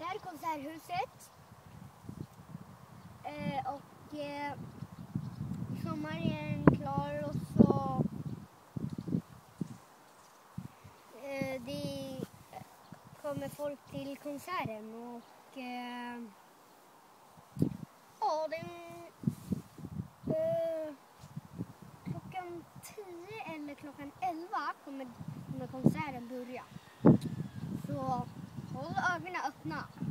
här är Konserthuset. Och sommaren är klar och så det kommer folk till konserten och ja, klockan 10 eller klockan 11 kommer konserten börja. Så håll ögonen öppna.